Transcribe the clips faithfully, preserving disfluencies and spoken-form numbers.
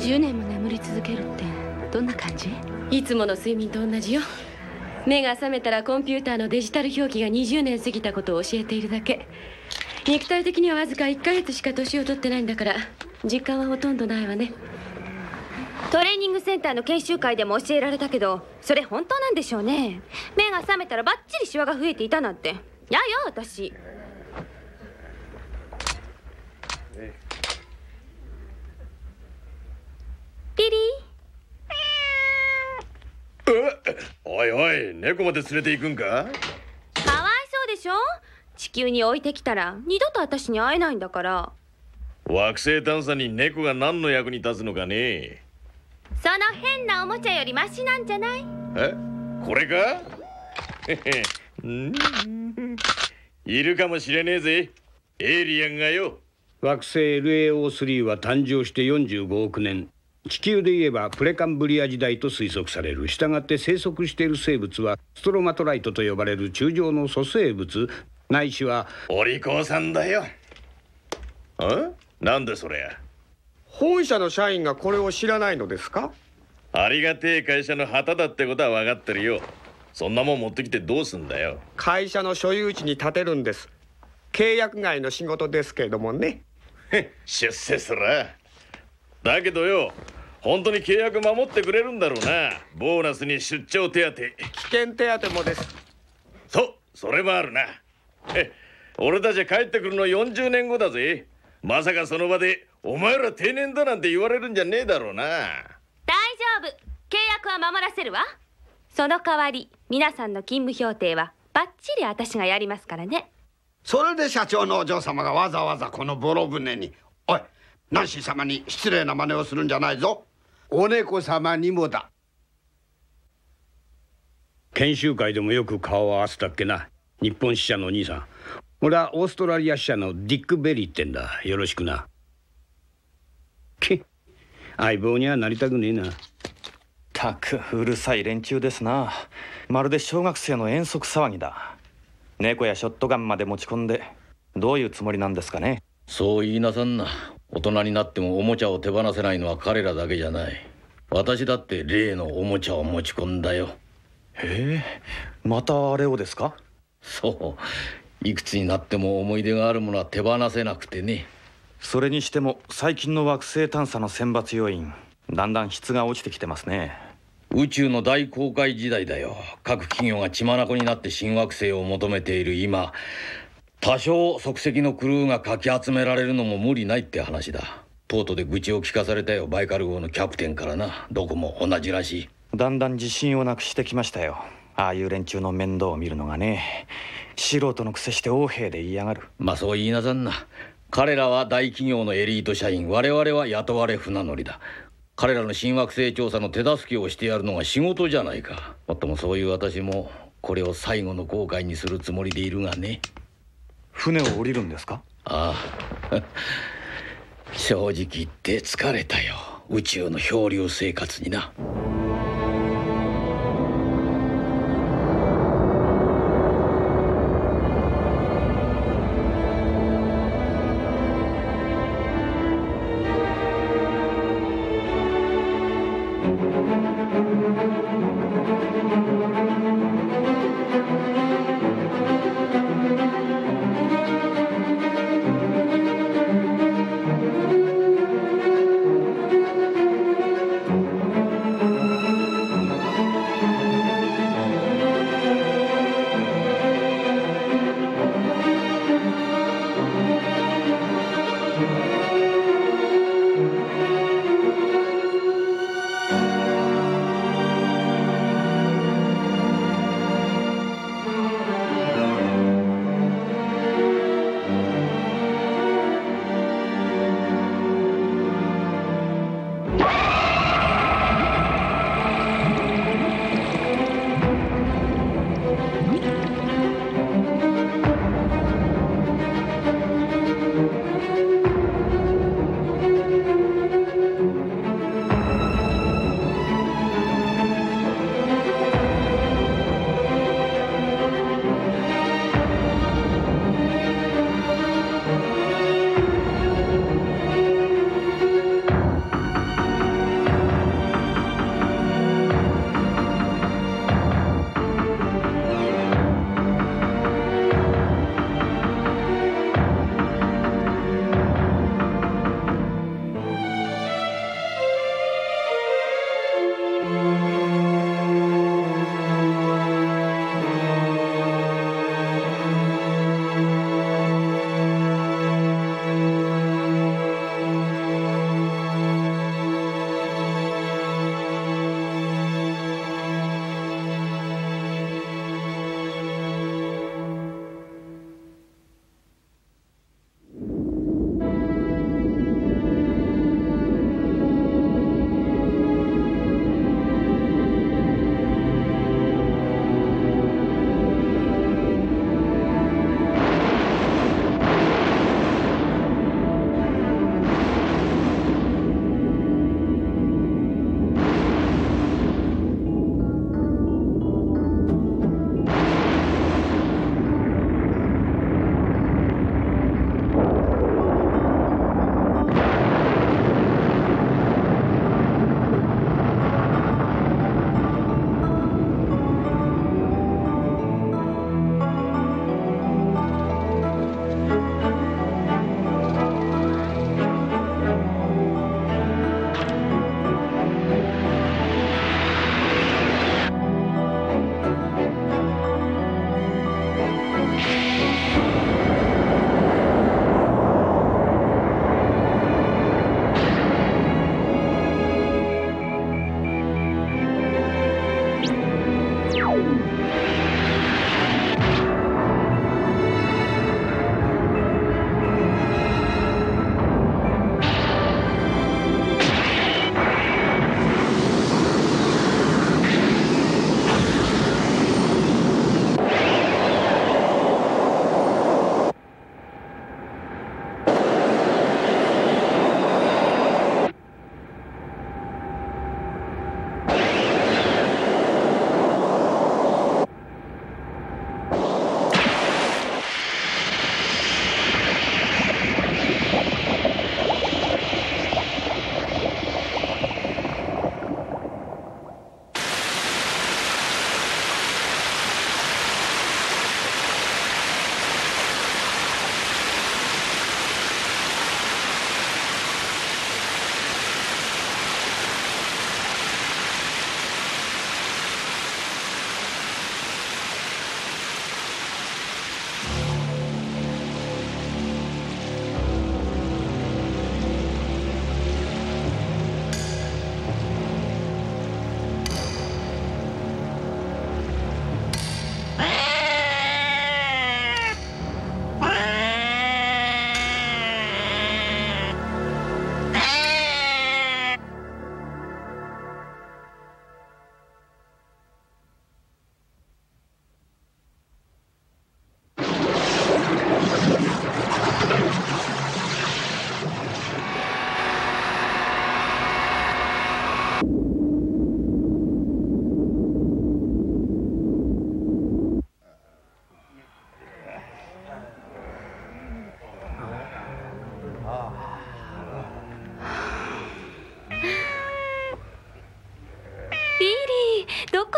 じゅうねんも眠り続けるってどんな感じ？ いつもの睡眠と同じよ。目が覚めたらコンピューターのデジタル表記がにじゅうねん過ぎたことを教えているだけ。肉体的にはわずかいっかげつしか年を取ってないんだから実感はほとんどないわね。 トレーニングセンターの研修会でも教えられたけど、それ本当なんでしょうね。目が覚めたらバッチリシワが増えていたなんて。やや私。リリー。おいおい、猫まで連れて行くんか？ かわいそうでしょ。地球に置いてきたら二度と私に会えないんだから。 惑星探査に猫が何の役に立つのかね。 その変なおもちゃよりマシなんじゃない？ え、これか？いるかもしれねえぜ、エイリアンがよ。 惑星 エルエーオースリー は誕生してよんじゅうごおくねん。地球で言えばプレカンブリア時代と推測される。したがって生息している生物はストロマトライトと呼ばれる柱状の素生物、ないしはお利口さんだよ。あ？なんでそれや。 本社の社員がこれを知らないのですか？ ありがてえ会社の旗だってことは分かってるよ。そんなもん持ってきてどうすんだよ。 会社の所有地に建てるんです。契約外の仕事ですけれどもね。 出世すら。だけどよ、本当に契約守ってくれるんだろうな。ボーナスに出張手当、危険手当もです。 そう、それもあるな。え、俺たち帰ってくるのよんじゅうねんごだぜ。まさかその場でお前ら定年だなんて言われるんじゃねえだろうな。 大丈夫、契約は守らせるわ。その代わり皆さんの勤務評定はバッチリ私がやりますからね。 それで社長のお嬢様がわざわざこのボロ船に。おい、ナンシー様に失礼な真似をするんじゃないぞ。お猫様にもだ。 研修会でもよく顔を合わせたっけな。日本支社の兄さん。俺はオーストラリア支社のディック・ベリーってんだ。よろしくな。け相棒にはなりたくねえな。 たくうるさい連中ですな。まるで小学生の遠足騒ぎだ。猫やショットガンまで持ち込んでどういうつもりなんですかね。 そう言いなさんな。大人になってもおもちゃを手放せないのは彼らだけじゃない。私だって例のおもちゃを持ち込んだよ。 へえ、またあれをですか？ そう、いくつになっても思い出があるものは手放せなくてね。 それにしても最近の惑星探査の選抜要員、だんだん質が落ちてきてますね。 宇宙の大航海時代だよ。各企業が血眼になって新惑星を求めている今、多少即席のクルーがかき集められるのも無理ないって話だ。ポートで愚痴を聞かされたよ、バイカル号のキャプテンからな。どこも同じらしい。 だんだん自信をなくしてきましたよ。ああいう連中の面倒を見るのがね。素人のくせして横兵で言いやがる。 まあそう言いなさんな。彼らは大企業のエリート社員、我々は雇われ船乗りだ。彼らの新惑星調査の手助けをしてやるのが仕事じゃないか。もっともそういう私もこれを最後の航海にするつもりでいるがね。 船を降りるんですか？ ああ正直言って疲れたよ、宇宙の漂流生活にな。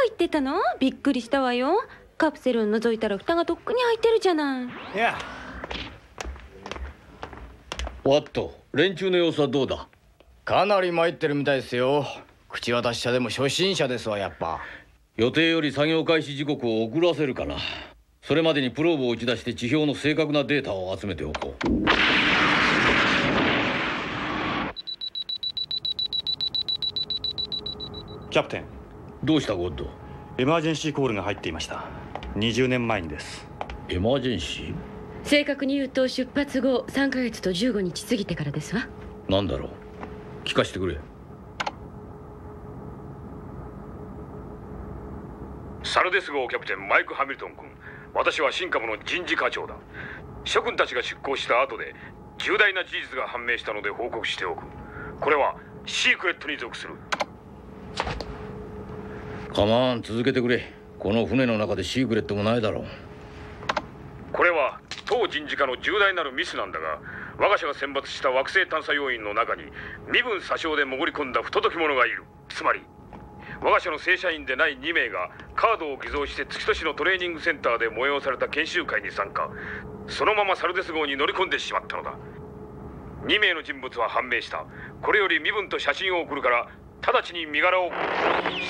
言ってたの？びっくりしたわよ。カプセルを覗いたら蓋がとっくに開いてるじゃない。 いや、 ワット、連中の様子はどうだ？ かなり参ってるみたいですよ。口渡し者でも初心者ですわ、やっぱ。 予定より作業開始時刻を遅らせるかな。それまでにプローブを打ち出して地表の正確なデータを集めておこう。 キャプテン。 どうしたゴッド？ エマージェンシーコールが入っていました。にじゅうねんまえにです。 エマージェンシー？ 正確に言うと出発後さんかげつとじゅうごにち過ぎてからですわ。 なんだろう、聞かせてくれ。 サルデス号キャプテンマイク・ハミルトン君、私は新株の人事課長だ。諸君たちが出向した後で重大な事実が判明したので報告しておく。これはシークレットに属する。 カマン、続けてくれ。この船の中でシークレットもないだろう。 これは当人事課の重大なるミスなんだが、我が社が選抜した惑星探査要員の中に身分詐称で潜り込んだ不届き者がいる。つまり我が社の正社員でないにめいがカードを偽造して月都市のトレーニングセンターで催された研修会に参加。そのままサルデス号に乗り込んでしまったのだ。にめいの人物は判明した。これより身分と写真を送るから直ちに身柄をして。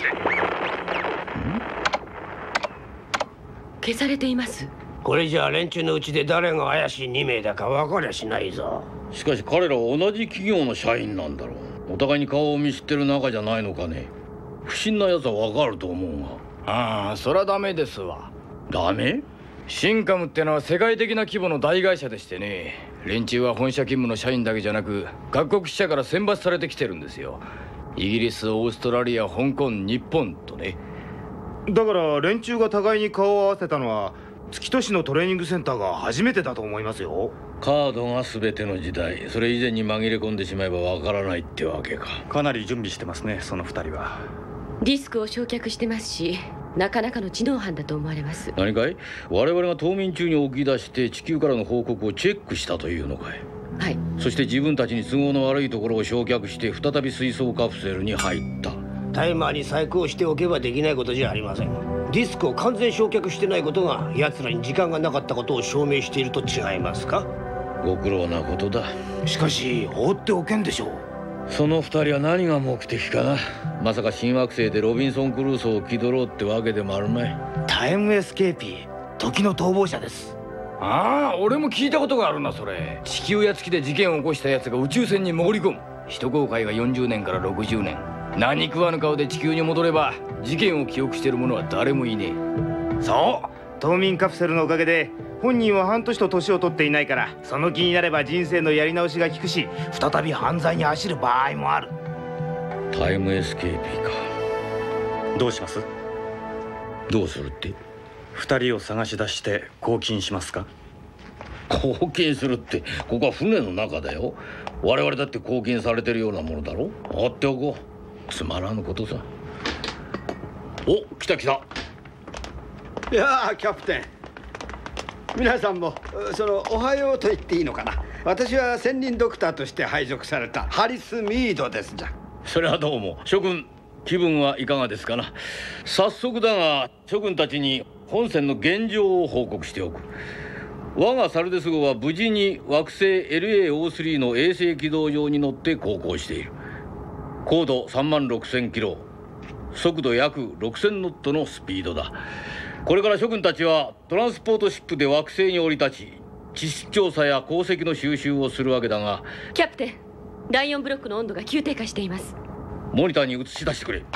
消されています。 これじゃあ連中のうちで誰が怪しいにめいだか分かりゃしないぞ。 しかし彼らは同じ企業の社員なんだろう。お互いに顔を見知ってる仲じゃないのかね。不審な奴は分かると思うが。 ああ、そりゃダメですわ。 ダメ？ シンカムってのは世界的な規模の大会社でしてね、連中は本社勤務の社員だけじゃなく各国支社から選抜されてきてるんですよ。イギリス、オーストラリア、香港、日本とね。 だから連中が互いに顔を合わせたのは月都市のトレーニングセンターが初めてだと思いますよ。 カードが全ての時代、それ以前に紛れ込んでしまえばわからないってわけか。 かなり準備してますね、その二人は。 ディスクを焼却してますし、なかなかの知能犯だと思われます。 何かい？我々が冬眠中に起き出して地球からの報告をチェックしたというのかい？ はい。 そして自分たちに都合の悪いところを焼却して再び水素カプセルに入った。 タイマーに細工をしておけばできないことじゃありません。ディスクを完全焼却してないことが奴らに時間がなかったことを証明していると違いますか？ ご苦労なことだ。 しかし放っておけんでしょう。 その二人は何が目的かな。まさか新惑星でロビンソン・クルーソーを気取ろうってわけでもあるまい。 タイムエスケーピー、時の逃亡者です。 ああ、俺も聞いたことがあるな、それ。地球や月で事件を起こしたやつが宇宙船に潜り込む。一航海がよんじゅうねんからろくじゅうねん。何食わぬ顔で地球に戻れば事件を記憶している者は誰もいねえ。そう、冬眠カプセルのおかげで本人は半年と年を取っていないから、その気になれば人生のやり直しが効くし、再び犯罪に走る場合もある。 タイムエスケーピーか。 どうします？ どうするって？ 二人を探し出して拘禁しますか？ 拘禁するって、ここは船の中だよ。我々だって拘禁されてるようなものだろ。放っておこう。つまらぬことさ。お、来た来た。 いやー、キャプテン、皆さんもそのおはようと言っていいのかな。私は専任ドクターとして配属されたハリス・ミードですじゃ。 それはどうも。諸君、気分はいかがですかな。早速だが諸君たちに本船の現状を報告しておく。我がサルデス号は無事に惑星 エルエーオースリー の衛星軌道上に乗って航行している。高度さんまんろくせんキロ、速度約ろくせんノットのスピードだ。これから諸君たちはトランスポートシップで惑星に降り立ち、地質調査や鉱石の収集をするわけだが。 キャプテン、だいよんブロックの温度が急低下しています。 モニターに映し出してくれ。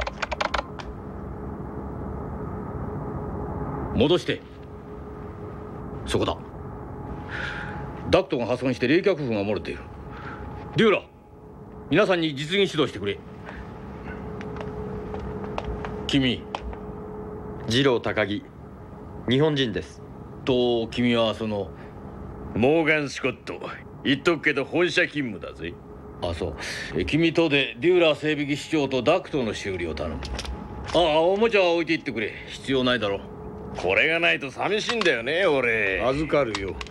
戻して。そこだ。ダクトが破損して冷却風が漏れている。デューラ、皆さんに実技指導してくれ。君、 次郎高木、日本人です。 と君はそのモーガン・スコット。言っとくけど本社勤務だぜ。 あ、そう。君とでデューラ整備技師長とダクトの修理を頼む。ああ、おもちゃは置いていってくれ。必要ないだろう。 これがないと寂しいんだよね、俺。 預かるよ。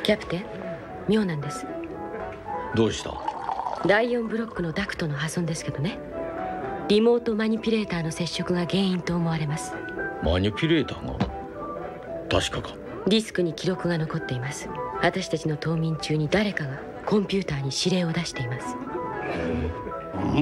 キャプテン、妙なんです。 どうした？ だいよんブロックのダクトの破損ですけどね、リモートマニピュレーターの接触が原因と思われます。 マニピュレーターが？確かか。 ディスクに記録が残っています。私たちの冬眠中に誰かがコンピューターに指令を出しています。 うん、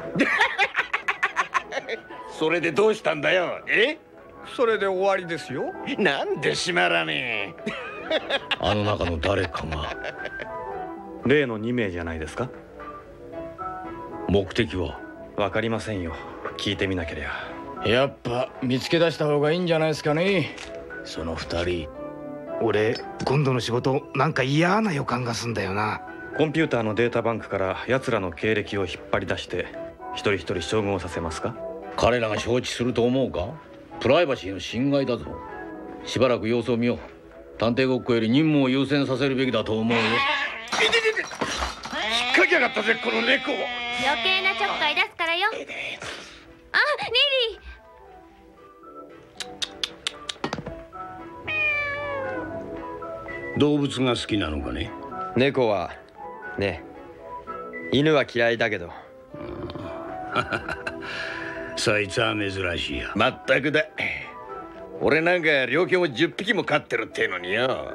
それでどうしたんだよ？え？ それで終わりですよ。 なんで閉まらねえ。 あの中の誰かが。 例のにめいじゃないですか。 目的は分かりませんよ。聞いてみなけりゃ。 やっぱ見つけ出した方がいいんじゃないですかね、その二人。 俺今度の仕事なんか嫌な予感がすんだよな。 コンピューターのデータバンクから奴らの経歴を引っ張り出して一人一人照合させますか？ 彼らが承知すると思うか？プライバシーの侵害だぞ。しばらく様子を見よう。探偵ごっこより任務を優先させるべきだと思うよ。 引っ掛けやがったぜこの猫。 余計なちょっかい出すからよ。あ、リリー。動物が好きなのかね？ 猫はね、犬は嫌いだけど。 そいつは珍しいよ。 まったくだ。俺なんか猟犬をじゅっぴきも飼ってるってのによ。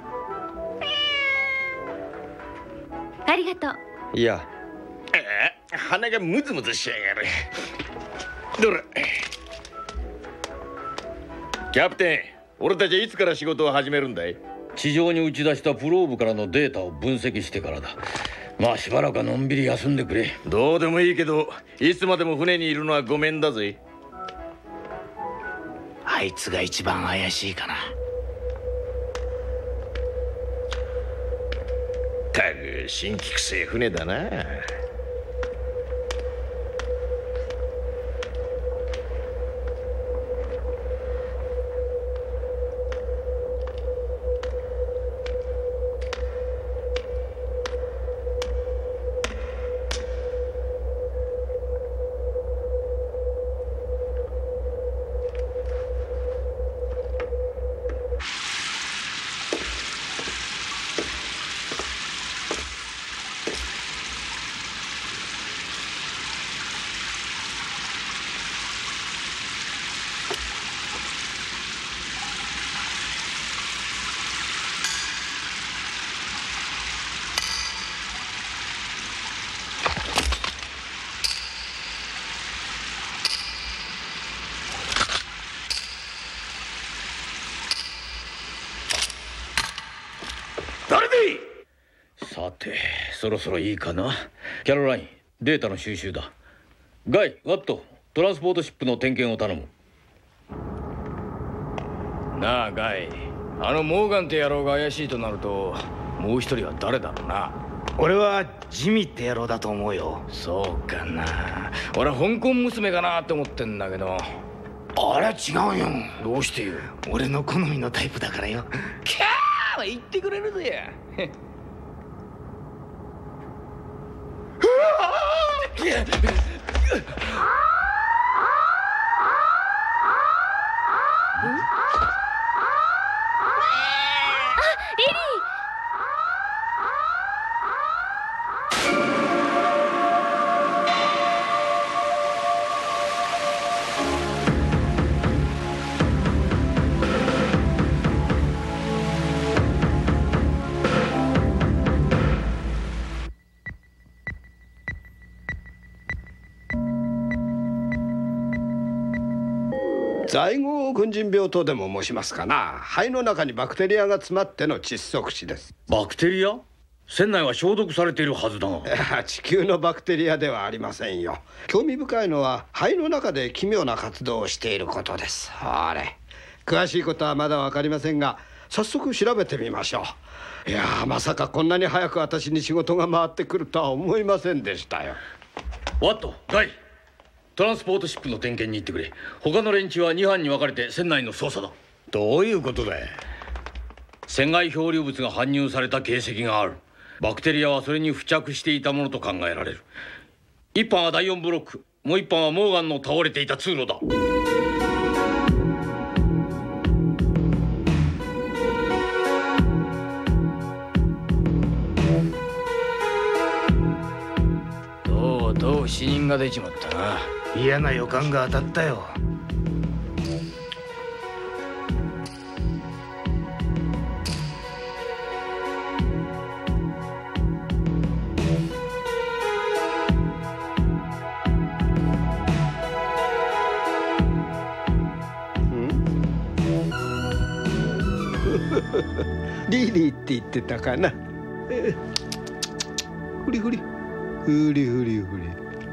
ありがとう。 いや、 えー、鼻がムズムズしやがる。どれキャプテン、俺たちはいつから仕事を始めるんだい？ 地上に打ち出したプローブからのデータを分析してからだ。まあしばらくはのんびり休んでくれ。 どうでもいいけど、いつまでも船にいるのはごめんだぜ。 あいつが一番怪しいかな。 たく新規くせえ船だな。 さてそろそろいいかな。キャロライン、データの収集だ。ガイ、ワット、トランスポートシップの点検を頼む。 なあガイ、あのモーガンって野郎が怪しいとなるともう一人は誰だろうな。 俺はジミって野郎だと思うよ。 そうかな。俺は香港娘かなって思ってんだけど。 あれは違うよ。 どうしてよ。 俺の好みのタイプだからよ。 キャーは言ってくれるぜ。 在郷軍人病とでも申しますかな。肺の中にバクテリアが詰まっての窒息死です。 バクテリア？船内は消毒されているはずだが。 地球のバクテリアではありませんよ。興味深いのは肺の中で奇妙な活動をしていることです。あれ詳しいことはまだ分かりませんが、早速調べてみましょう。いやー、まさかこんなに早く私に仕事が回ってくるとは思いませんでしたよ。 ワット、ガイ、トランスポートシップの点検に行ってくれ。他の連中はに班に分かれて船内の捜査だ。 どういうことだよ。 船外漂流物が搬入された形跡がある。バクテリアはそれに付着していたものと考えられる。一班はだいよんブロック、もう一班はモーガンの倒れていた通路だ。 が出ちまったな。 嫌な予感が当たったよ。 リリーって言ってたかな。ふりふりふりふりふり。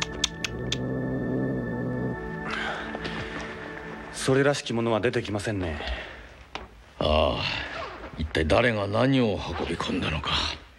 それらしきものは出てきませんね。 ああ、一体誰が何を運び込んだのか。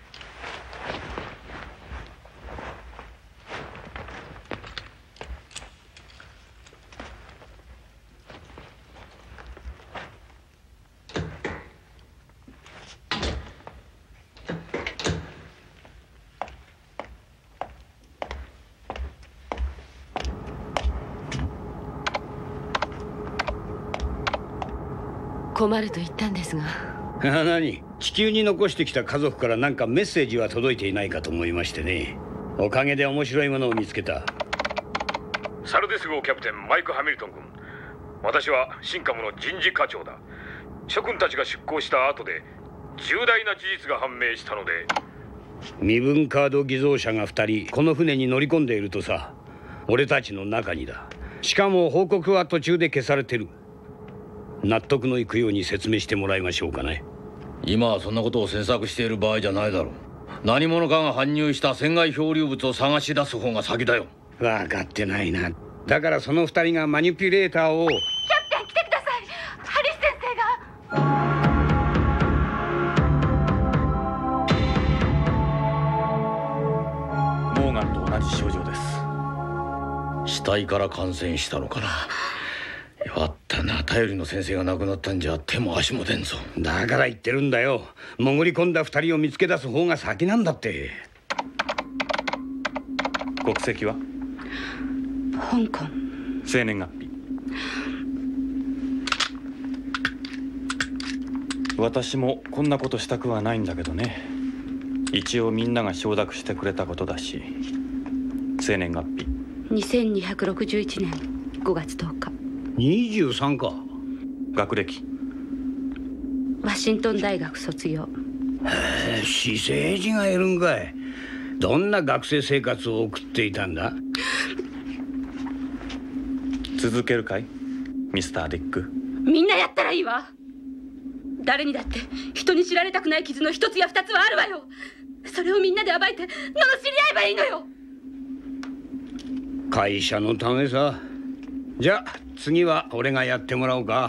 困ると言ったんですが。 何、地球に残してきた家族から何かメッセージは届いていないかと思いましてね。おかげで面白いものを見つけた。 サルデス号キャプテンマイク・ハミルトン君、私は新カムの人事課長だ。諸君たちが出港した後で重大な事実が判明したので。 身分カード偽造者がふたりこの船に乗り込んでいるとさ。俺たちの中にだ。しかも報告は途中で消されてる。納得のいくように説明してもらいましょうかね。 今はそんなことを詮索している場合じゃないだろう。何者かが搬入した船外漂流物を探し出す方が先だよ。 分かってないな。だからその二人がマニピュレーターを。 キャプテン来てください。ハリス先生が。モーガンと同じ症状です。 死体から感染したのかな。弱ったな。頼りの先生が亡くなったんじゃ手も足も出んぞ。 だから言ってるんだよ。潜り込んだ二人を見つけ出す方が先なんだって。 国籍は？ 香港。 生年月日。私もこんなことしたくはないんだけどね。一応みんなが承諾してくれたことだし。生年月日にせんにひゃくろくじゅういちねんごがつとおか。 にじゅうさんか。 学歴ワシントン大学卒業。 へえ、私生児がいるんかい。どんな学生生活を送っていたんだ？ 続けるかいミスター・ディック。 みんなやったらいいわ。誰にだって人に知られたくない傷の一つや二つはあるわよ。それをみんなで暴いて罵り合えばいいのよ。 会社のためさ。じゃあ次は俺がやってもらおうか。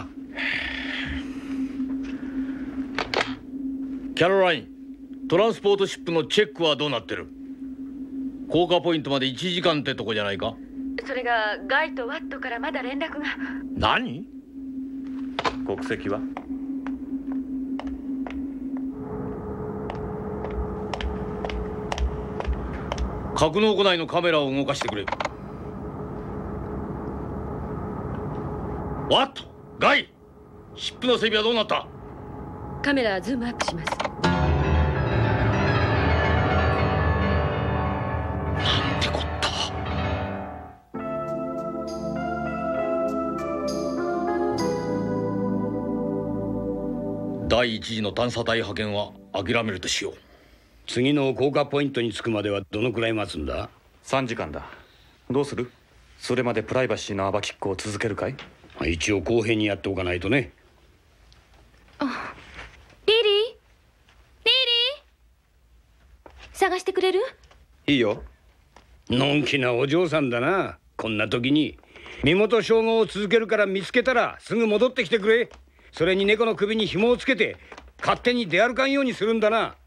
キャロライン、トランスポートシップのチェックはどうなってる？降下ポイントまでいちじかんってとこじゃないか？ それがガイとワットからまだ連絡が。 何？ 国籍は？ 格納庫内のカメラを動かしてくれ。ワット、ガイ、シップの整備はどうなった？ カメラズームアップします。 なんてこった。第一次の探査隊派遣は諦めるとしよう。 次の降下ポイントに着くまではどのくらい待つんだ？ さんじかんだ。どうする？それまでプライバシーの暴きっこを続けるかい？ 一応公平にやっておかないとね。 あ、リリーリリー探してくれる？ いいよ。 のんきなお嬢さんだな。こんな時に身元照合を続けるから見つけたらすぐ戻ってきてくれ。それに猫の首に紐をつけて勝手に出歩かんようにするんだな。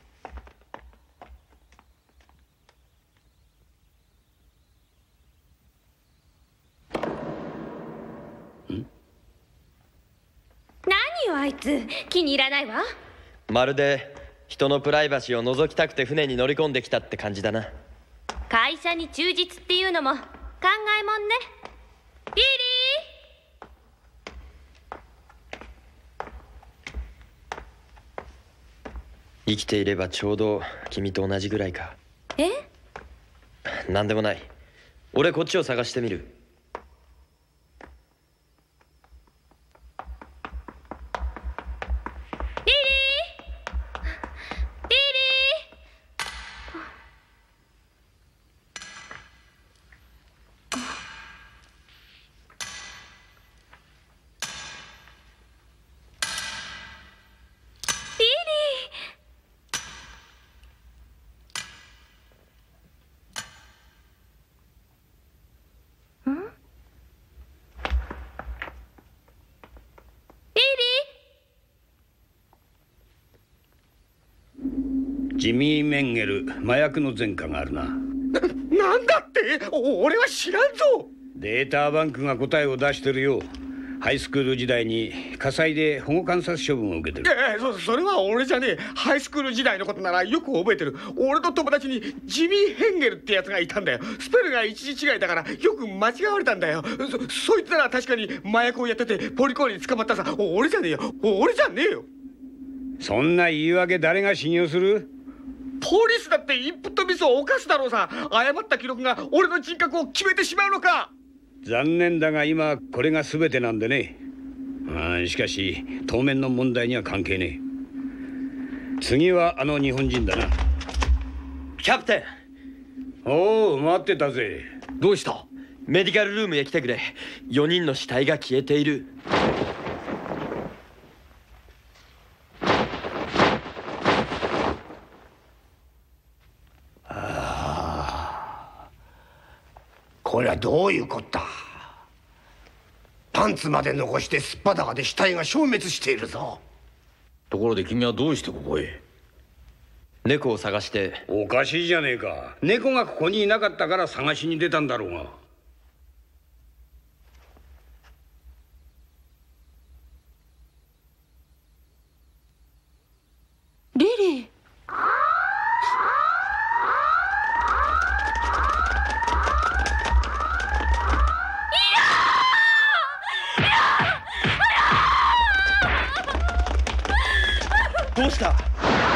何よあいつ、気に入らないわ。 まるで人のプライバシーを覗きたくて船に乗り込んできたって感じだな。 会社に忠実っていうのも考えもんね。リリー生きていればちょうど君と同じぐらいか。 え？ なんでもない。 俺こっちを探してみる。 ジミー・メンゲル、麻薬の前科があるな。な、 なんだって？お俺は知らんぞ。 データバンクが答えを出してるよ。ハイスクール時代に火災で保護観察処分を受けてる。 ええ、そそれは俺じゃねえ。ハイスクール時代のことならよく覚えてる。俺の友達にジミー・ヘンゲルってやつがいたんだよ。スペルが一字違いだからよく間違われたんだよ。そそいつなら確かに麻薬をやっててポリコーに捕まったさ。俺じゃねえよ。俺じゃねえよ。 そんな言い訳誰が信用する？ ポリスだってインプットミスを犯すだろうさ。誤った記録が俺の人格を決めてしまうのか。 残念だが今これが全てなんでね。ああ、しかし当面の問題には関係ねえ。次はあの日本人だな。 キャプテン。おお、待ってたぜ。 どうした？ メディカルルームへ来てくれ。よにんの死体が消えている。 これはどういうこった？パンツまで残してすっぱだかで死体が消滅しているぞ。 ところで君はどうしてここへ？ 猫を探して。 おかしいじゃねえか。猫がここにいなかったから探しに出たんだろうが。 リリー。 どうした？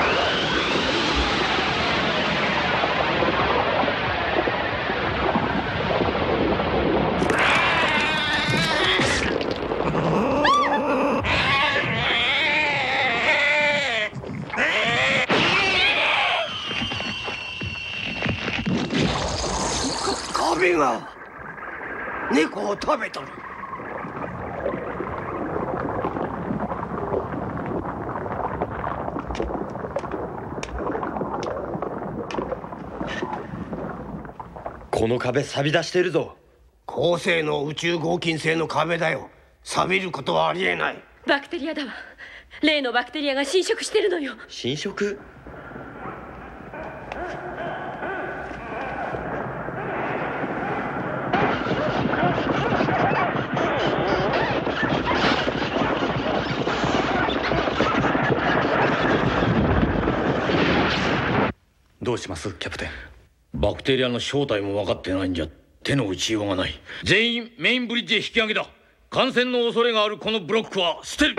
壁が猫を食べとる。 この壁錆び出してるぞ。 高性能宇宙合金製の壁だよ。錆びることはありえない。 バクテリアだわ。例のバクテリアが侵食してるのよ。 侵食？ どうしますキャプテン？ バクテリアの正体も分かってないんじゃ手の打ちようがない。全員メインブリッジへ引き上げだ。感染の恐れがあるこのブロックは捨てる。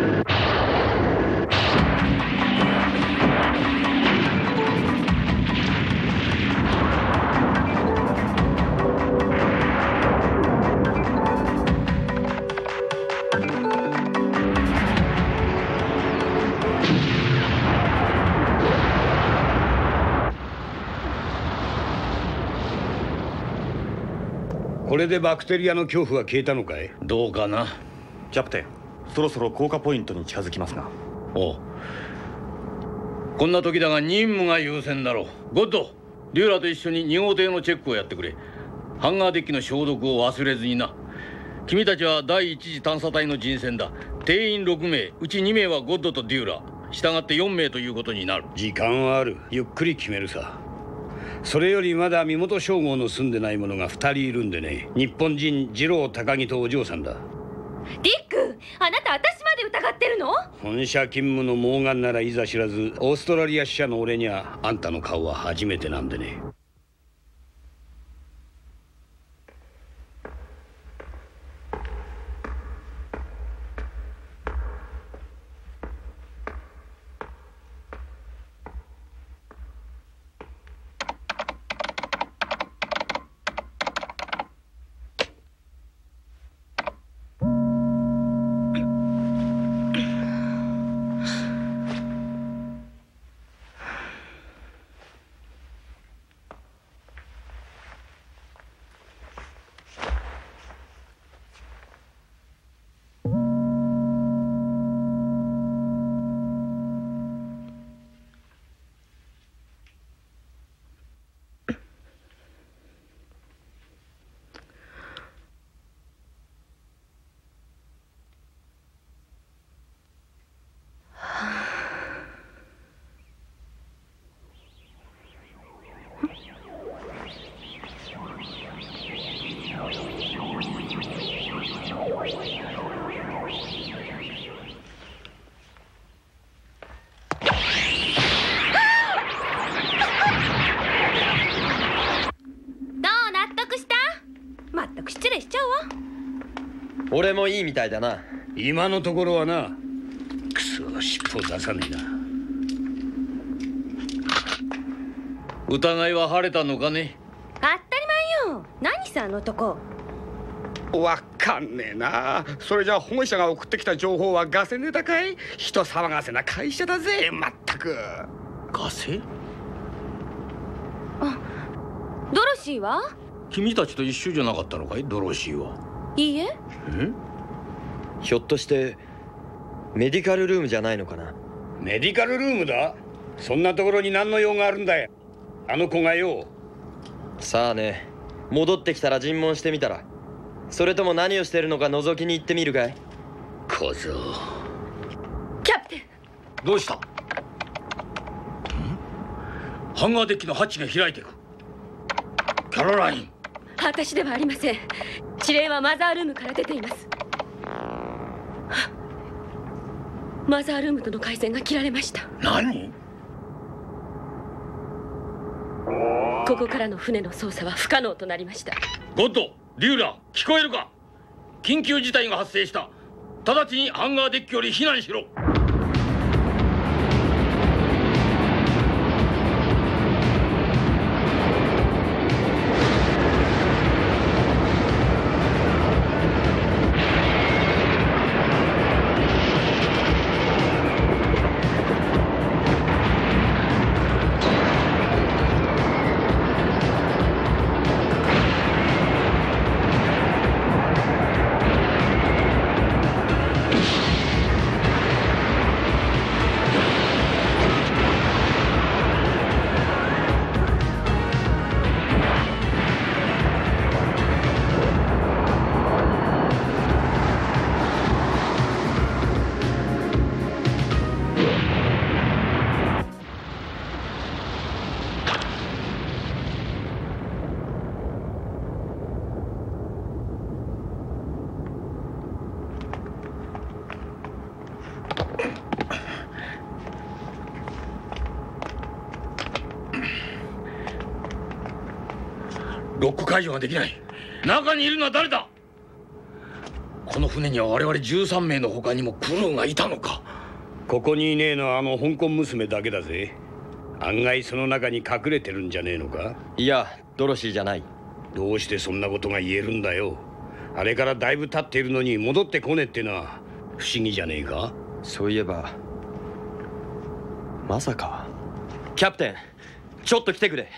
これでバクテリアの恐怖は消えたのかい？ どうかな。 キャプテン、そろそろ降下ポイントに近づきますが。 おう。こんな時だが任務が優先だろう。ゴッド、デューラと一緒にに号艇のチェックをやってくれ。ハンガーデッキの消毒を忘れずにな。君たちは第一次探査隊の人選だ。定員ろく名、うちに名はゴッドとデューラ。従ってよん名ということになる。 時間はある。ゆっくり決めるさ。それよりまだ身元照合の済んでない者がふたりいるんでね。日本人次郎高木とお嬢さんだ。 ディック、あなた私まで疑ってるの？ 本社勤務のモーガンならいざ知らず、オーストラリア支社の俺にはあんたの顔は初めてなんでね。 俺もいいみたいだな。 今のところはな。くそ、尻尾出さねえな。 疑いは晴れたのかね。 当たり前よ。何さあの男。 わかんねえな。それじゃ保護者が送ってきた情報はガセネタかい？人騒がせな会社だぜ。まったく。 ガセ？ あ、ドロシーは？ 君たちと一緒じゃなかったのかい、ドロシーは。 いいえ。 ん？ひょっとしてメディカルルームじゃないのかな。 メディカルルームだ？そんなところに何の用があるんだよ、あの子がよ。 さあね、戻ってきたら尋問してみたら。それとも何をしてるのか覗きに行ってみるかい？ 小僧。 キャプテン。 どうした？ん？ハンガーデッキのハッチが開いていく。キャロライン。 私ではありません。指令はマザールームから出ています。マザールームとの回線が切られました。 何？ ここからの船の操作は不可能となりました。 ゴッド、リューラー、聞こえるか？緊急事態が発生した。直ちにハンガーデッキより避難しろ。ロック解除ができない。中にいるのは誰だ？この船には我々じゅうさんめいの他にもクルーがいたのか？ ここにいねえのはあの香港娘だけだぜ。案外その中に隠れてるんじゃねえのか？ いや、ドロシーじゃない。 どうしてそんなことが言えるんだよ。あれからだいぶ経っているのに戻ってこねえってのは不思議じゃねえか？ そういえばまさか。キャプテン、ちょっと来てくれ。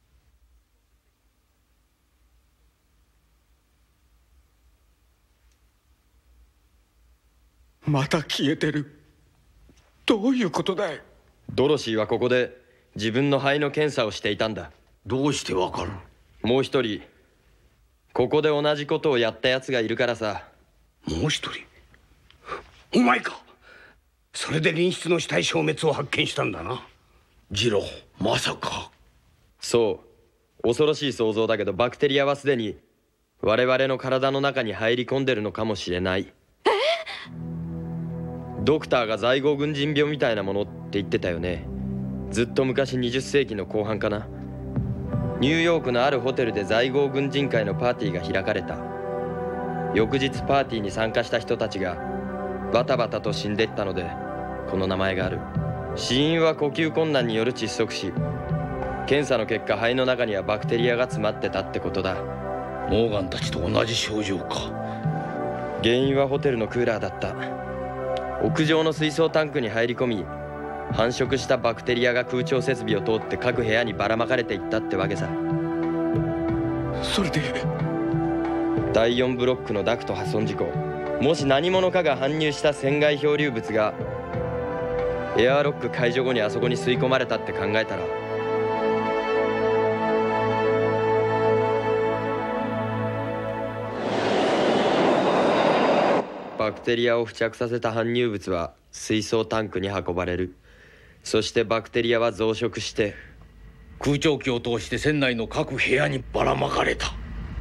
また消えてる。どういうことだい？ ドロシーはここで自分の肺の検査をしていたんだ。 どうしてわかる？ もう一人ここで同じことをやったやつがいるからさ。 もう一人？お前か。それで隣室の死体消滅を発見したんだな。 ジロー、まさか。 そう、恐ろしい想像だけどバクテリアはすでに我々の体の中に入り込んでるのかもしれない。 え？ ドクターが在郷軍人病みたいなものって言ってたよね。ずっと昔にじゅっせいきの後半かな。ニューヨークのあるホテルで在郷軍人会のパーティーが開かれた。翌日パーティーに参加した人たちがバタバタと死んでったのでこの名前がある。死因は呼吸困難による窒息死。検査の結果肺の中にはバクテリアが詰まってたってことだ。 モーガンたちと同じ症状か。 原因はホテルのクーラーだった。屋上の水槽タンクに入り込み繁殖したバクテリアが空調設備を通って各部屋にばらまかれていったってわけさ。 それでだいよんブロックのダクト破損事故。もし何者かが搬入した船外漂流物がエアーロック解除後にあそこに吸い込まれたって考えたら、バクテリアを付着させた搬入物は水槽タンクに運ばれる。そしてバクテリアは増殖して空調機を通して船内の各部屋にばらまかれた。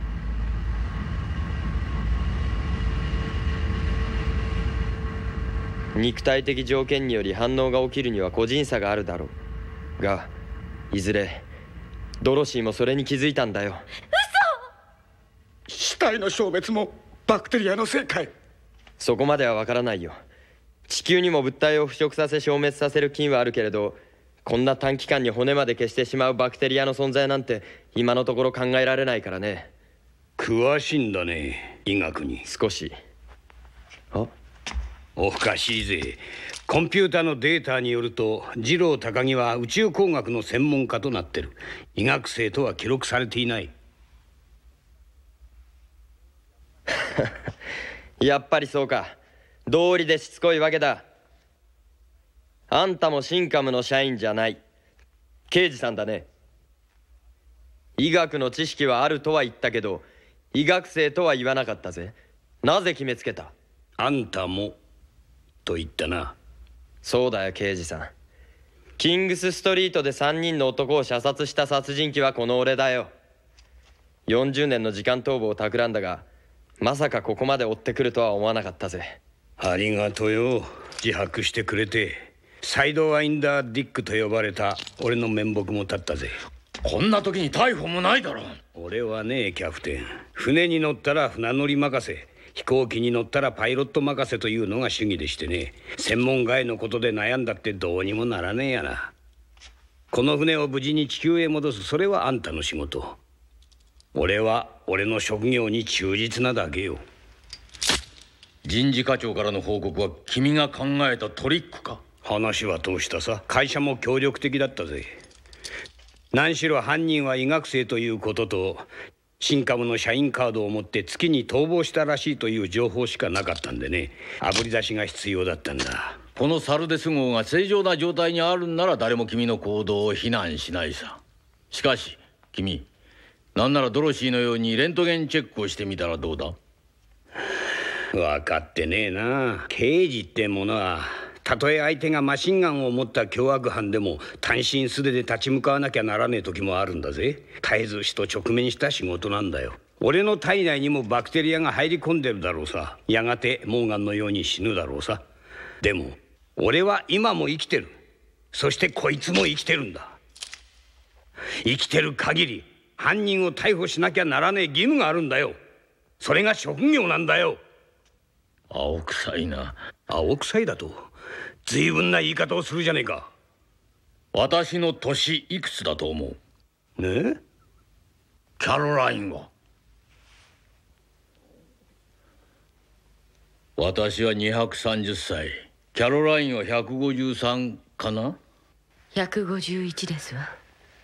肉体的条件により反応が起きるには個人差があるだろうが、いずれドロシーもそれに気づいたんだよ。 死体の消滅もバクテリアのせいかい？ そこまではわからないよ。地球にも物体を腐食させ消滅させる菌はあるけれど、こんな短期間に骨まで消してしまうバクテリアの存在なんて今のところ考えられないからね。 詳しいんだね、医学に。 少し。あ？ おかしいぜ。コンピューターのデータによると、次郎高木は宇宙工学の専門家となってる。医学生とは記録されていない。 やっぱりそうか。道理でしつこいわけだ。あんたもシンカムの社員じゃない。刑事さんだね。医学の知識はあるとは言ったけど、医学生とは言わなかったぜ。なぜ決めつけた？ あんたもと言ったな。 そうだよ、刑事さん。キングスストリートでさんにんの男を射殺した殺人鬼はこの俺だよ。よんじゅうねんの時間逃亡を企んだが、まさかここまで追ってくるとは思わなかったぜ。 ありがとよ、自白してくれて。サイドワインダー・ディックと呼ばれた俺の面目も立ったぜ。 こんな時に逮捕もないだろう。 俺はね、キャプテン、船に乗ったら船乗り任せ、飛行機に乗ったらパイロット任せというのが主義でしてね。専門外のことで悩んだってどうにもならねえやな。この船を無事に地球へ戻す、それはあんたの仕事。俺は俺の職業に忠実なだけよ。 人事課長からの報告は君が考えたトリックか？ 話は通したさ。会社も協力的だったぜ。何しろ犯人は医学生ということと、シンカムの社員カードを持って月に逃亡したらしいという情報しかなかったんでね。あぶり出しが必要だったんだ。 このサルデス号が正常な状態にあるんなら誰も君の行動を非難しないさ。しかし君、なんならドロシーのようにレントゲンチェックをしてみたらどうだ？ 分かってねえな。刑事ってものはたとえ相手がマシンガンを持った凶悪犯でも単身素手で立ち向かわなきゃならねえ時もあるんだぜ。絶えず死と直面した仕事なんだよ。俺の体内にもバクテリアが入り込んでるだろうさ。やがてモーガンのように死ぬだろうさ。でも俺は今も生きてる。そしてこいつも生きてるんだ。生きてる限り犯人を逮捕しなきゃならねえ義務があるんだよ。それが職業なんだよ。 青臭いな。 青臭いだと随分な言い方をするじゃねえか。 私の年いくつだと思う？ ね？ キャロラインは？私はにひゃくさんじゅっさい。キャロラインはひゃくごじゅうさんかな？ ひゃくごじゅういちですわ。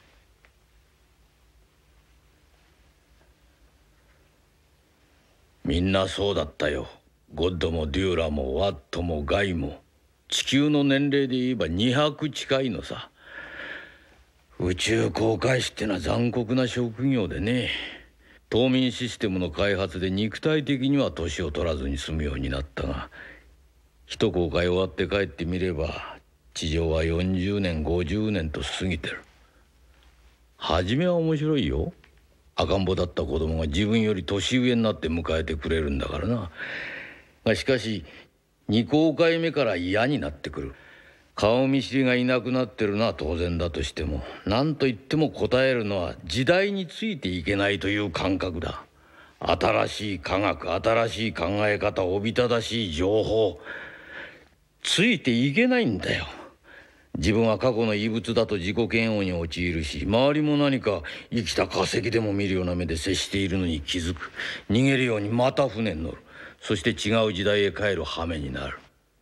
みんなそうだったよ。ゴッドもデューラもワットもガイも。地球の年齢で言えばにひゃく近いのさ。宇宙航海士ってのは残酷な職業でね。冬眠システムの開発で肉体的には年を取らずに済むようになったが、一航海終わって帰ってみれば地上はよんじゅうねんごじゅうねんと過ぎてる。初めは面白いよ。赤ん坊だった子供が自分より年上になって迎えてくれるんだからな。がしかしに航海目から嫌になってくる。顔見知りがいなくなってるのは当然だとしても、何と言っても答えるのは時代についていけないという感覚だ。新しい科学、新しい考え方、おびただしい情報、ついていけないんだよ。自分は過去の異物だと自己嫌悪に陥るし、周りも何か生きた化石でも見るような目で接しているのに気づく。逃げるようにまた船に乗る。そして違う時代へ帰る羽目になる。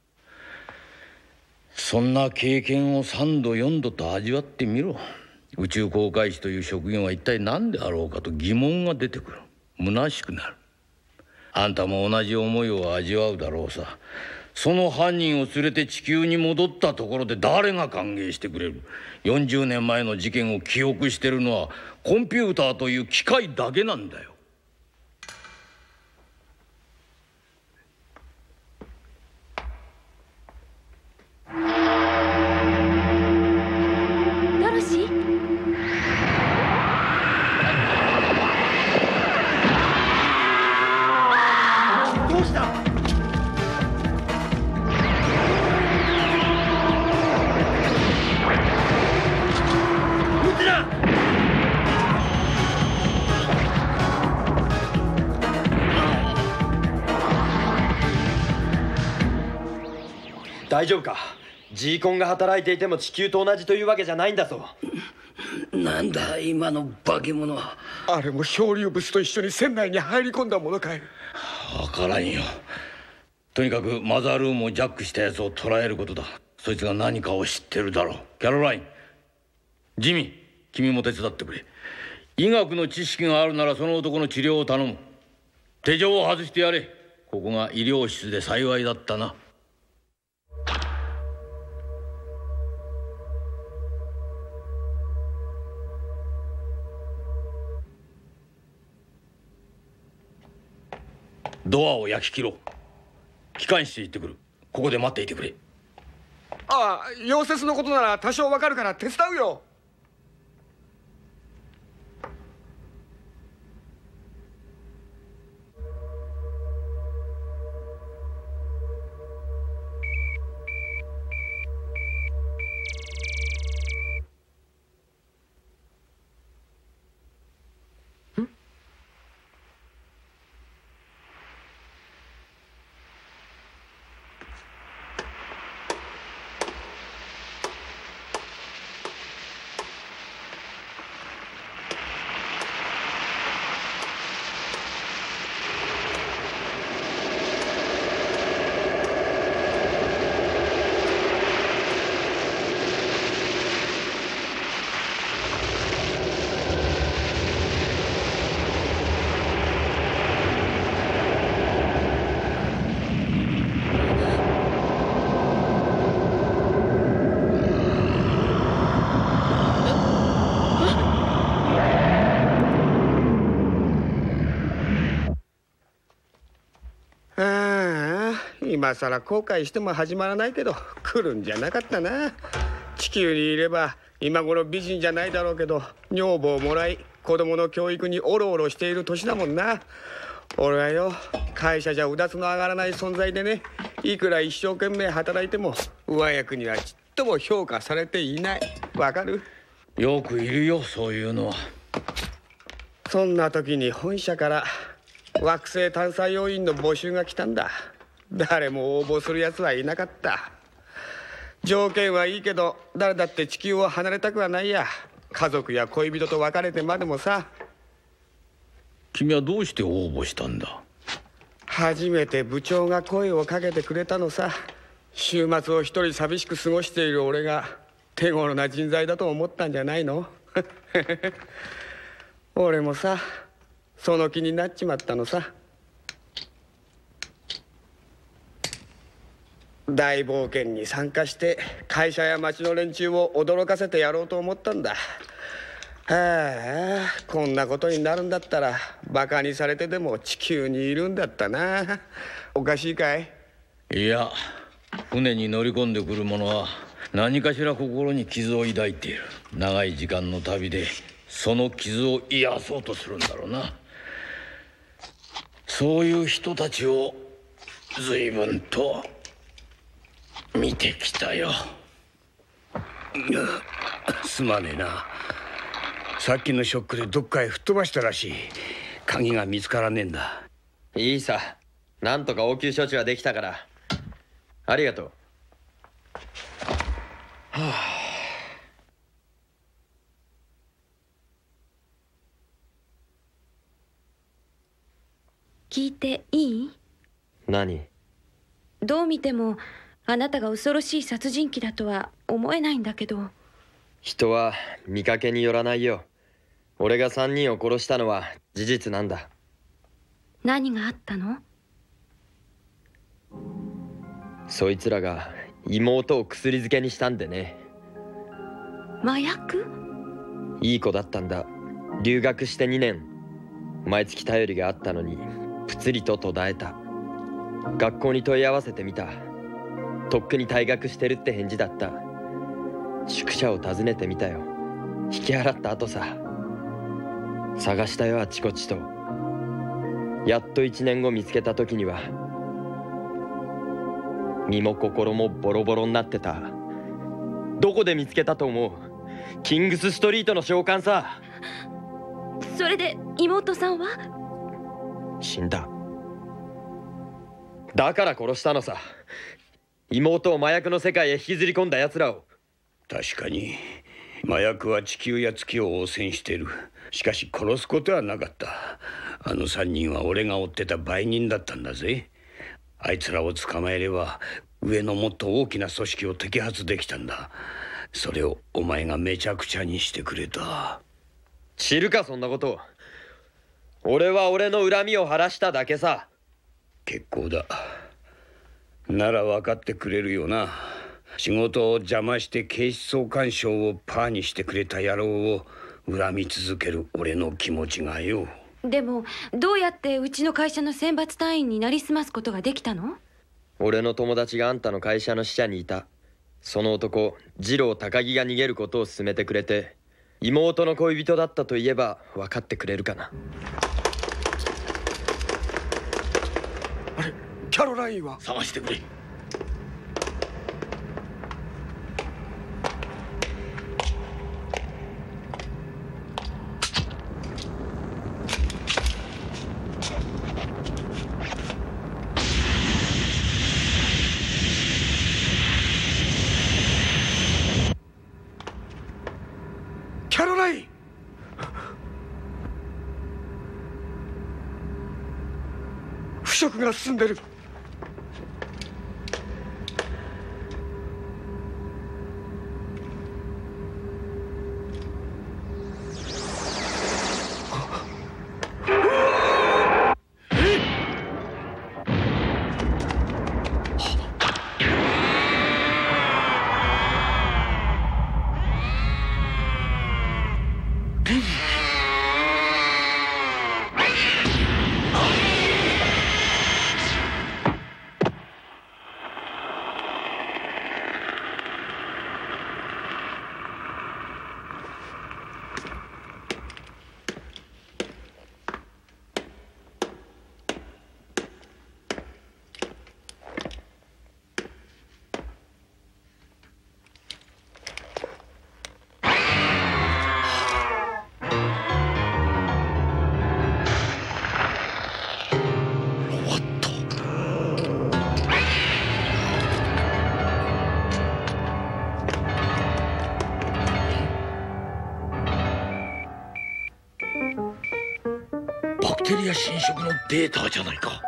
そんな経験をさんどよんどと味わってみろ。宇宙航海士という職業は一体何であろうかと疑問が出てくる。虚しくなる。あんたも同じ思いを味わうだろうさ。その犯人を連れて地球に戻ったところで誰が歓迎してくれる？よんじゅうねんまえの事件を記憶してるのはコンピューターという機械だけなんだよ。 ドロシー？ どうした？撃つな！ 大丈夫か？ジーコンが働いていても地球と同じというわけじゃないんだぞ。 なんだ今の化け物は。 あれも漂流物と一緒に船内に入り込んだものかい。 分からんよ。とにかくマザールームをジャックしたやつを捕らえることだ。そいつが何かを知ってるだろう。キャロライン、ジミー、君も手伝ってくれ。医学の知識があるならその男の治療を頼む。手錠を外してやれ。ここが医療室で幸いだったな。ドアを焼き切ろう。機関室へ行ってくる。ここで待っていてくれ。 ああ、溶接のことなら多少わかるから手伝うよ。今さら後悔しても始まらないけど来るんじゃなかったな。地球にいれば今頃美人じゃないだろうけど女房をもらい子供の教育にオロオロしている年だもんな。俺はよ、会社じゃうだつの上がらない存在でね、いくら一生懸命働いても上役にはちっとも評価されていない。わかる？ よくいるよ、そういうのは。 そんな時に本社から惑星探査要員の募集が来たんだ。誰も応募するやつはいなかった。条件はいいけど誰だって地球を離れたくはないや。家族や恋人と別れてまでもさ。 君はどうして応募したんだ？ 初めて部長が声をかけてくれたのさ。週末を一人寂しく過ごしている俺が手頃な人材だと思ったんじゃないの？俺もさ、その気になっちまったのさ。大冒険に参加して会社や町の連中を驚かせてやろうと思ったんだ。はあ、こんなことになるんだったらバカにされてでも地球にいるんだったな。おかしいかい？ いや、船に乗り込んでくる者は何かしら心に傷を抱いている。長い時間の旅でその傷を癒そうとするんだろうな。そういう人たちを随分と見てきたよ。 すまねえな。さっきのショックでどっかへ吹っ飛ばしたらしい。鍵が見つからねえんだ。 いいさ、なんとか応急処置はできたから。ありがとう。はあ、 聞いていい？ 何？ どう見てもあなたが恐ろしい殺人鬼だとは思えないんだけど。 人は見かけによらないよ。俺がさんにんを殺したのは事実なんだ。 何があったの？ そいつらが妹を薬漬けにしたんでね。 麻薬？ いい子だったんだ。留学してにねん。毎月頼りがあったのにぷつりと途絶えた。学校に問い合わせてみた。とっくに退学してるって返事だった。宿舎を訪ねてみたよ。引き払った後さ。探したよ、あちこちと。やっといちねんご見つけた時には身も心もボロボロになってた。どこで見つけたと思う？キングスストリートの商館さ。 それで妹さんは？ 死んだ。だから殺したのさ。 妹を麻薬の世界へ引きずり込んだ奴らを。 確かに麻薬は地球や月を汚染してる。しかし殺すことはなかった。あのさんにんは俺が追ってた売人だったんだぜ。あいつらを捕まえれば上のもっと大きな組織を摘発できたんだ。それをお前がめちゃくちゃにしてくれた。 知るかそんなこと。俺は俺の恨みを晴らしただけさ。 結構だ。なら分かってくれるよな。仕事を邪魔して警視総監賞をパーにしてくれた野郎を恨み続ける俺の気持ちがよ。 でもどうやってうちの会社の選抜隊員になりすますことができたの？ 俺の友達があんたの会社の支社にいた。その男次郎高木が逃げることを勧めてくれて、妹の恋人だったと言えば分かってくれるかな。 あれ、キャロラインは？ 探してくれ。 キャロライン！腐食が進んでる。 バクテリア侵食のデータじゃないか。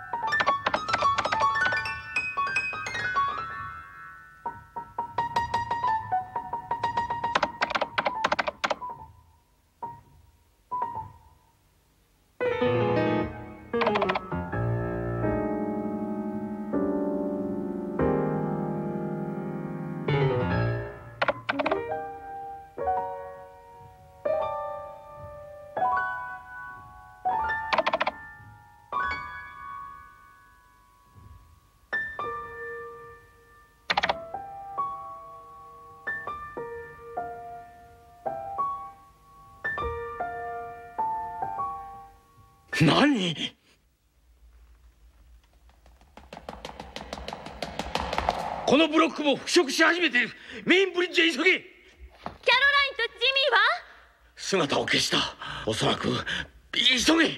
何？このブロックも腐食し始めている。メインブリッジへ急げ。キャロラインとジミーは？ 姿を消した。おそらく急げ。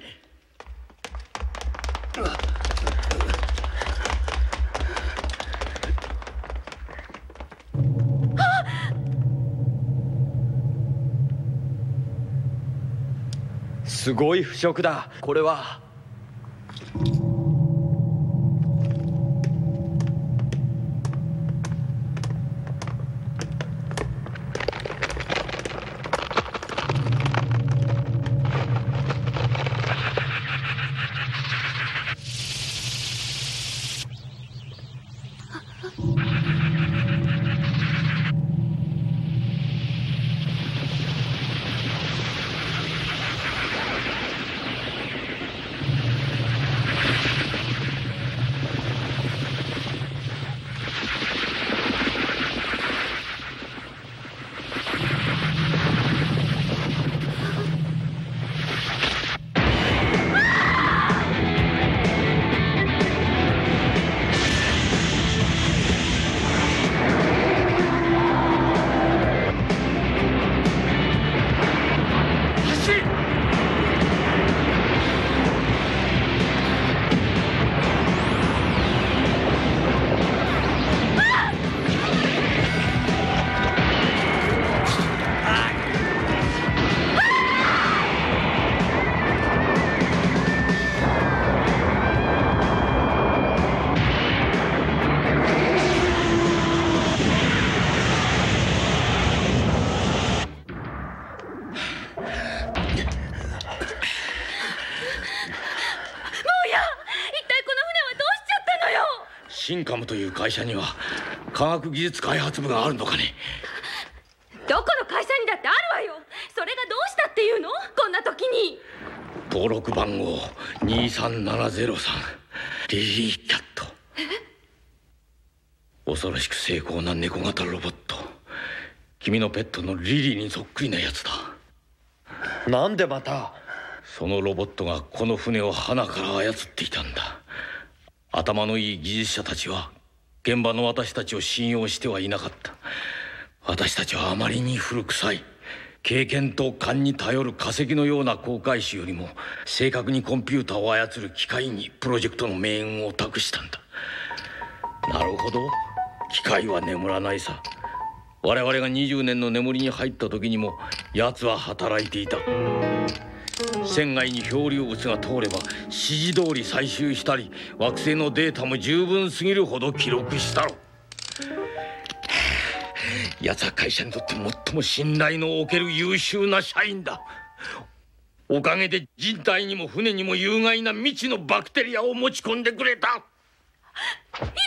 すごい腐食だ。これはシンカムという会社には科学技術開発部があるのかね。 どこの会社にだってあるわよ。それがどうしたっていうの、こんな時に。 登録番号にさんななゼロさん、リリーキャット。恐ろしく精巧な猫型ロボット。君のペットのリリーにそっくりなやつだ。 なんでまた。 そのロボットがこの船を鼻から操っていたんだ。頭のいい技術者たちは現場の私たちを信用してはいなかった。私たちはあまりに古臭い、経験と勘に頼る化石のような航海士よりも正確にコンピューターを操る機械にプロジェクトの命運を託したんだ。なるほど、機械は眠らないさ。我々がにじゅうねんの眠りに入った時にも奴は働いていた。船外に漂流物が通れば指示通り採集したり、惑星のデータも十分すぎるほど記録したろ。奴は会社にとって最も信頼のおける優秀な社員だ。おかげで人体にも船にも有害な未知のバクテリアを持ち込んでくれた。 ひどい。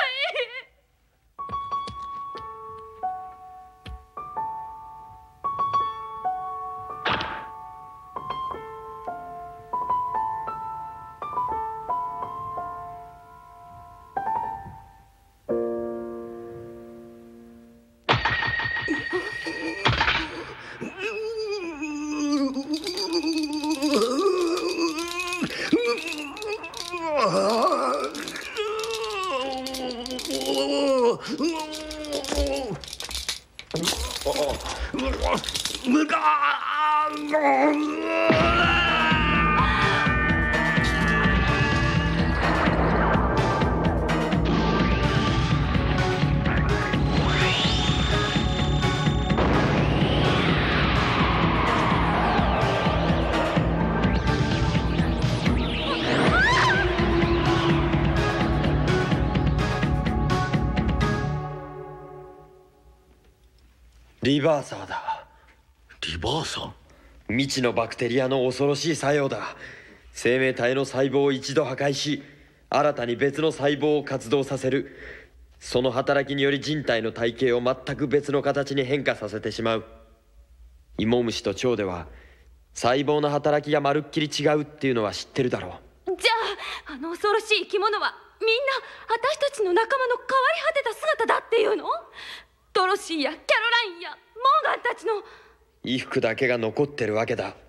リバーサーだ。 リバーサー？ 未知のバクテリアの恐ろしい作用だ。生命体の細胞を一度破壊し、新たに別の細胞を活動させる。その働きにより人体の体型を全く別の形に変化させてしまう。芋虫と蝶では細胞の働きがまるっきり違うっていうのは知ってるだろう。 じゃああの恐ろしい生き物はみんな私たちの仲間の変わり果てた姿だっていうの？ドロシーやキャロラインやモーガンたちの衣服だけが残ってるわけだ。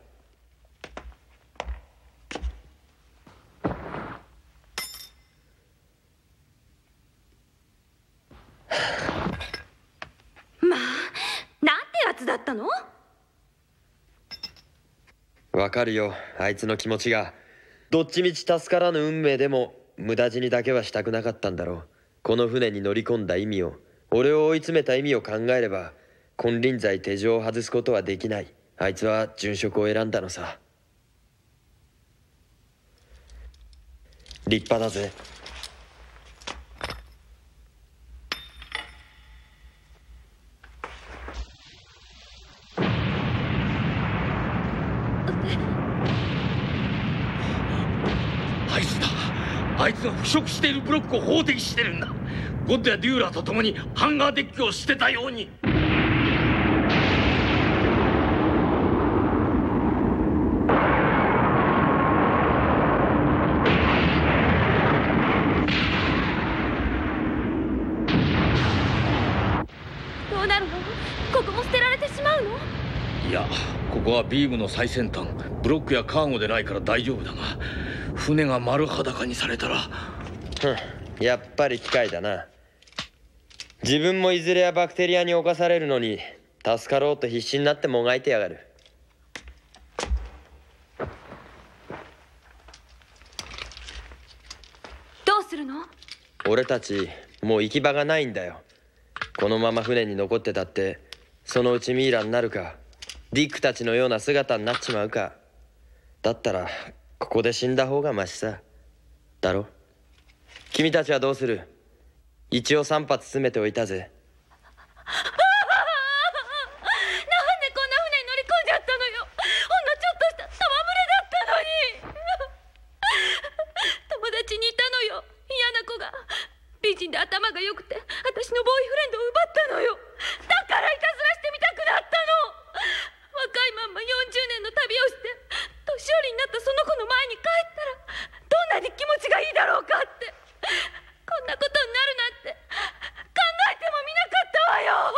まあ、なんてやつだったの？ わかるよ、あいつの気持ちが。どっちみち助からぬ運命でも無駄死にだけはしたくなかったんだろう。この船に乗り込んだ意味を、俺を追い詰めた意味を考えれば金輪際手錠を外すことはできない。あいつは殉職を選んだのさ。立派だぜ。 あいつだ。あいつが腐食しているブロックを砲撃してるんだ。ゴッドやデューラーと共にハンガーデッキを捨てたように。 どうなるの？ここも捨てられてしまうの？ いや、ここはビームの最先端。ブロックやカーゴでないから大丈夫だが、船が丸裸にされたら。 ふん、やっぱり機械だな。自分もいずれはバクテリアに侵されるのに助かろうと必死になってもがいてやがる。 どうするの？ 俺たちもう行き場がないんだよ。このまま船に残ってたってそのうちミイラになるか、ディックたちのような姿になっちまうか。だったらここで死んだ方がマシさ。だろ？君たちはどうする？一応さん発詰めておいたぜ。 なんでこんな船に乗り込んじゃったのよ。ほんのちょっとした戯れだったのに。友達にいたのよ、嫌な子が。ビ人で頭が良くて私のボーイフレンドを奪ったのよ。だからいたずらしてみたくなったの。若いまんまよんじゅうねんの旅をして年寄りになったその子の前に帰ったらどんなに気持ちがいいだろうかって。こんなことになるなんて考えてもみなかったわよ。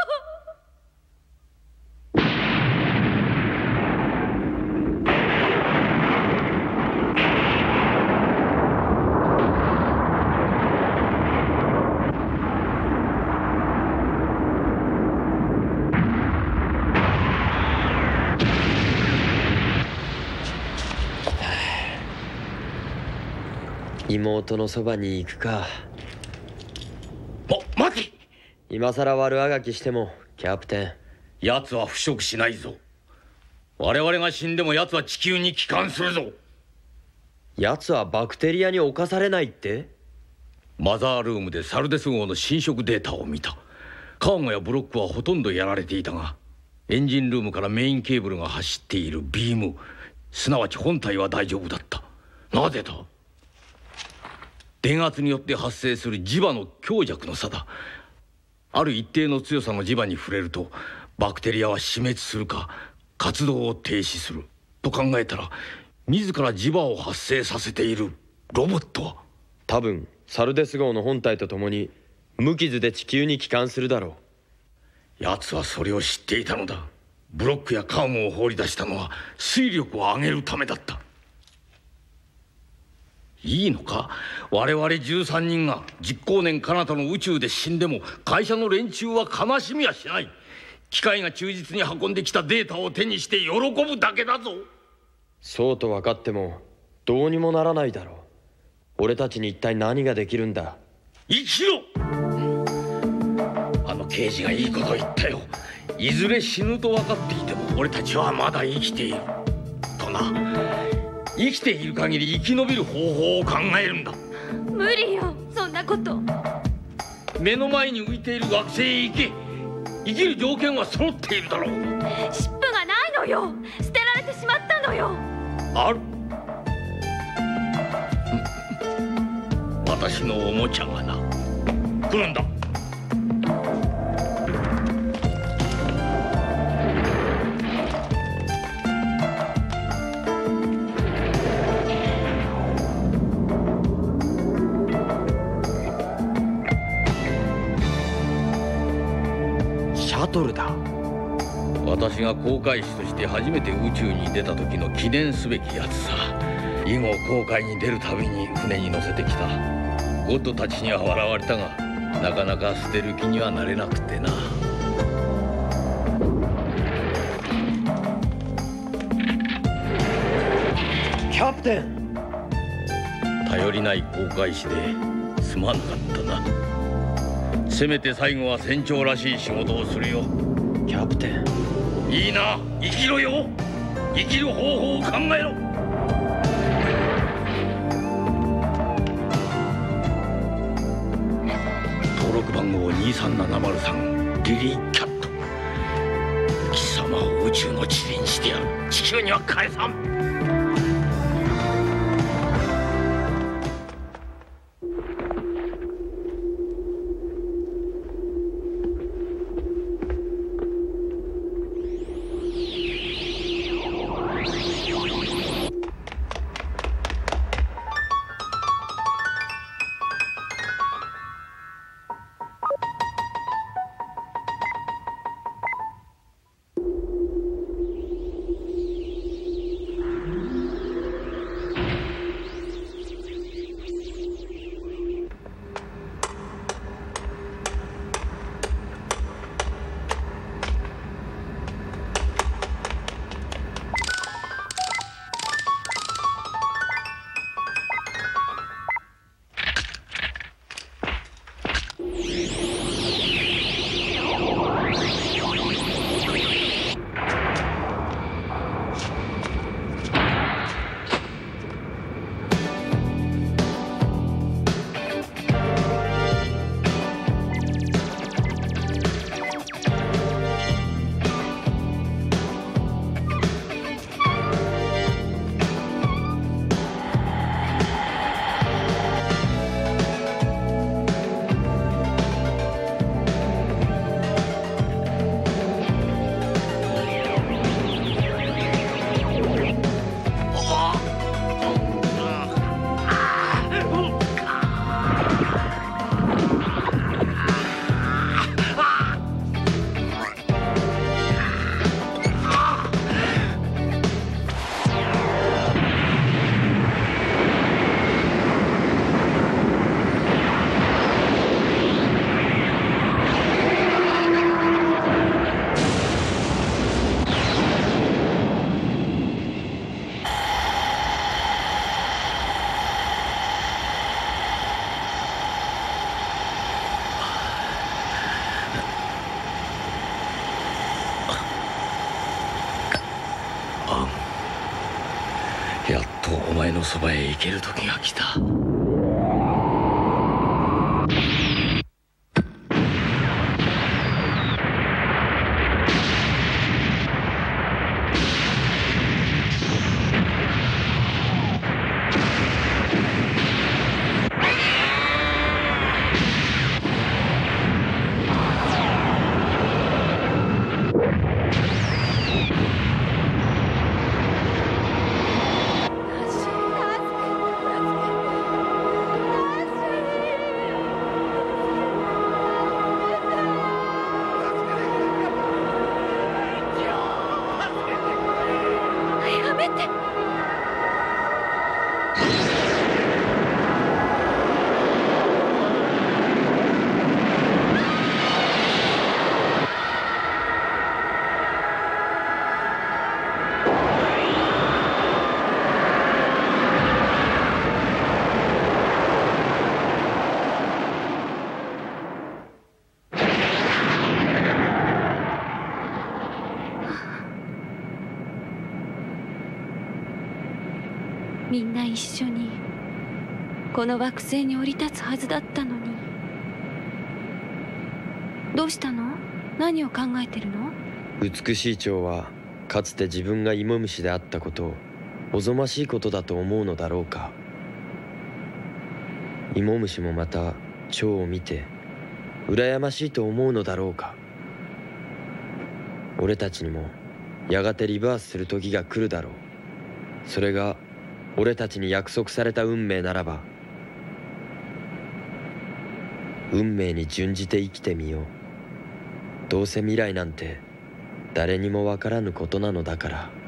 妹のそばに行くか。 お、待て！ 今さら悪あがきしてもキャプテン。 奴は腐食しないぞ。我々が死んでも奴は地球に帰還するぞ。 奴はバクテリアに侵されないって？ マザールームでサルデス号の侵食データを見た。カーゴやブロックはほとんどやられていたが、エンジンルームからメインケーブルが走っているビーム、すなわち本体は大丈夫だった。なぜだ？電圧によって発生する磁場の強弱の差だ。ある一定の強さの磁場に触れるとバクテリアは死滅するか活動を停止すると考えたら、自ら磁場を発生させているロボットは多分サルデス号の本体と共に無傷で地球に帰還するだろう。奴はそれを知っていたのだ。ブロックやカーゴを放り出したのは推力を上げるためだった。いいのか？我々じゅうさんにんが実行年彼方の宇宙で死んでも会社の連中は悲しみはしない。機械が忠実に運んできたデータを手にして喜ぶだけだぞ。 そうと分かってもどうにもならないだろう。俺たちに一体何ができるんだ。 生きろ！あの刑事がいいこと言ったよ。いずれ死ぬと分かっていても俺たちはまだ生きているとな。生きている限り生き延びる方法を考えるんだ。 無理よ、そんなこと。 目の前に浮いている惑星へ行け。生きる条件は揃っているだろう。 尻尾がないのよ。捨てられてしまったのよ。 ある。私のおもちゃがな。来るんだ。 シャトルだ。 私が航海士として初めて宇宙に出た時の記念すべきやつさ。以後航海に出るたびに船に乗せてきた。ゴッドたちには笑われたが、なかなか捨てる気にはなれなくてな。 キャプテン。 頼りない航海士ですまなかったな。せめて最後は船長らしい仕事をするよ。 キャプテン。 いいな、生きろよ。生きる方法を考えろ。登録番号にさんななまるさん、リリー・キャット。貴様を宇宙の塵にしてやる。地球には返さん。 のそばへ行ける時が来た。 みんな一緒にこの惑星に降り立つはずだったのに。どうしたの？何を考えてるの？ 美しい蝶はかつて自分が芋虫であったことをおぞましいことだと思うのだろうか。芋虫もまた蝶を見て羨ましいと思うのだろうか。俺たちにもやがてリバースする時が来るだろう。それが俺たちに約束された運命ならば、運命に準じて生きてみよう。どうせ未来なんて誰にもわからぬことなのだから。